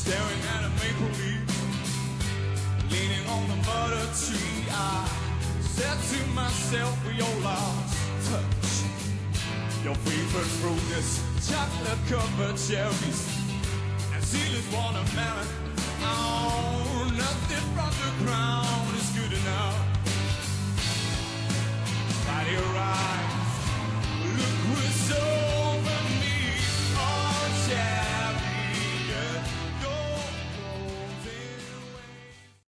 staring at a maple leaf, leaning on the butter tree. I said to myself, Viola, touch your favorite fruit is chocolate covered cherries and seedless watermelon. Oh, nothing from the ground is good enough.